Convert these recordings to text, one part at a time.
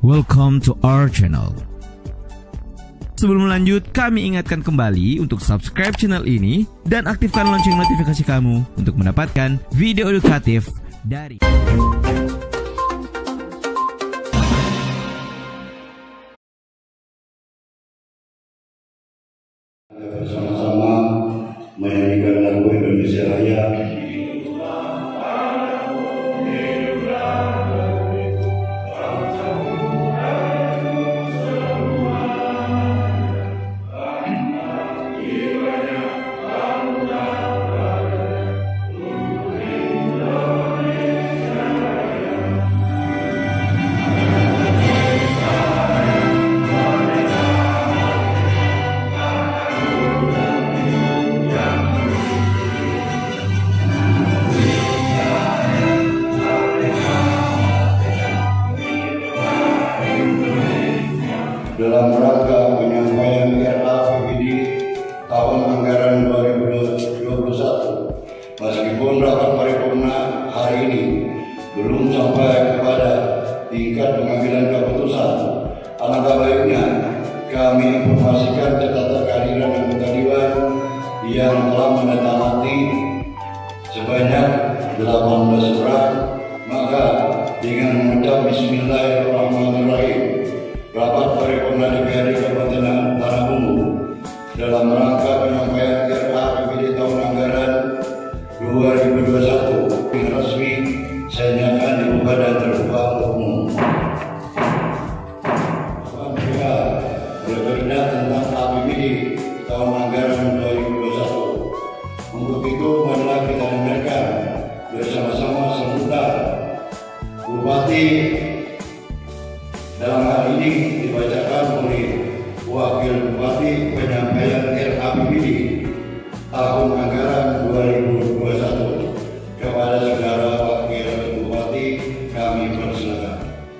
Welcome to our channel. Sebelum lanjut, kami ingatkan kembali untuk subscribe channel ini dan aktifkan lonceng notifikasi kamu untuk mendapatkan video edukatif dari bersama-sama menyanyikan lagu Indonesia Raya. Dalam rangka penyampaian RAPBD tahun anggaran 2021, meskipun rapat paripurna hari ini belum sampai kepada tingkat pengambilan keputusan, alangkah baiknya kami informasikan tentang kehadiran anggota Dewan yang telah menandatangani sebanyak 18 surat. Maka dengan mengucap Bismillahirrahmanirrahim, rapat paripurna DPRD Kabupaten Tanah Bumbu dalam rangka penyampaian RAPBD tahun anggaran 2021 yang resmi saya nyatakan dibuka dan terbuka untuk umum. Apabila berbeda tentang APBD tahun anggaran 2021, untuk itu marilah kita dengarkan bersama-sama sebentar Bupati dalam hal ini dibacakan oleh Wakil Bupati penyampaian RAPBD tahun anggaran 2021 kepada saudara Wakil Bupati. Kami persilakan.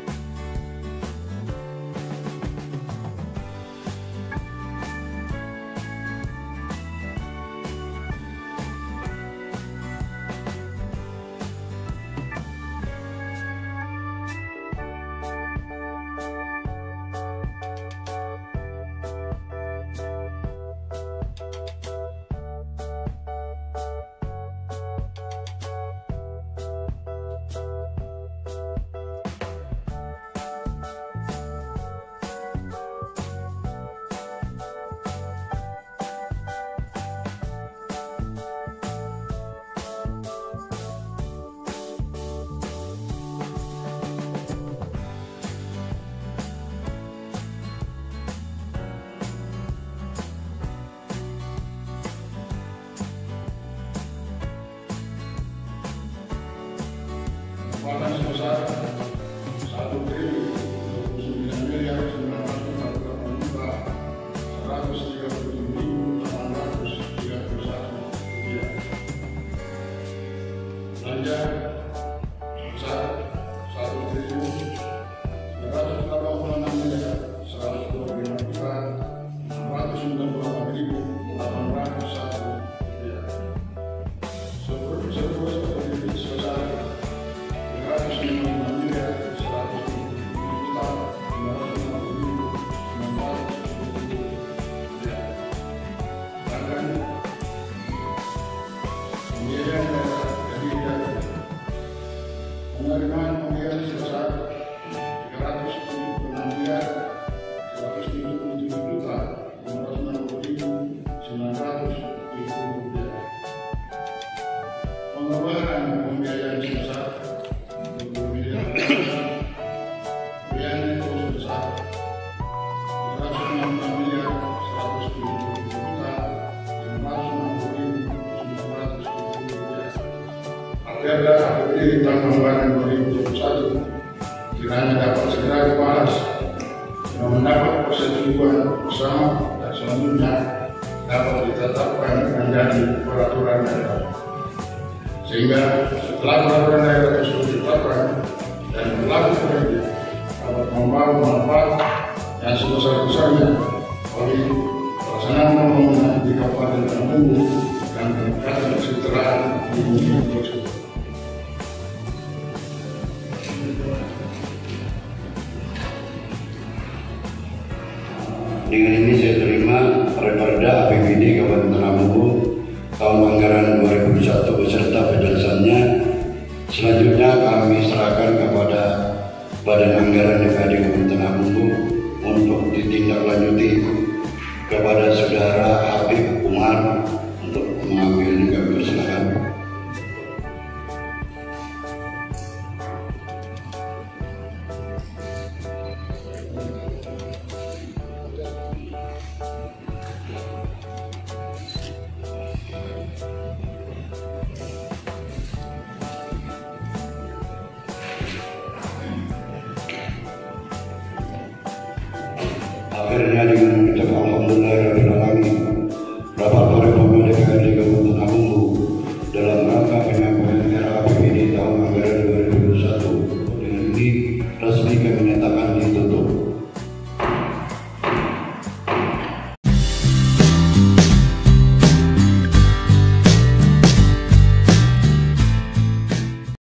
Keuangan sebesar 1.099.137.831 rupiah. Belanja sebesar 1.926.128.801 rupiah. Penerimaan pembayaran sebesar 376.560.970 rupiah. Pengembangan pembiayaan sebesar 20 miliar rupiah. Pembiayaan itu sebesar 367.560.970 rupiah. Agar APBD tahun anggaran 2021 kiranya dapat segera dibahas dan mendapat persetujuan bersama dan selanjutnya dapat ditetapkan menjadi peraturan daerah, sehingga setelah peraturan daerah tersebut ditetapkan dan berlaku dapat membawa manfaat yang sebesar-besarnya bagi pelaksanaan pembangunan di Kabupaten Tanah Bumbu dan peningkatan kesejahteraan di bumi tersebut. Dengan ini saya terima Perda APBD Kabupaten Temanggung tahun anggaran 2021 beserta penjelasannya. Selanjutnya kami serahkan kepada Badan Anggaran DPRD Kabupaten Temanggung untuk ditindaklanjuti kepada Saudara Habib Umar untuk mengambilnya. Kami persilakan. Akhirnya dengan mengucap alhamdulillahirrahmanirrahim, rapat paripurna DPRD Kabupaten Temanggung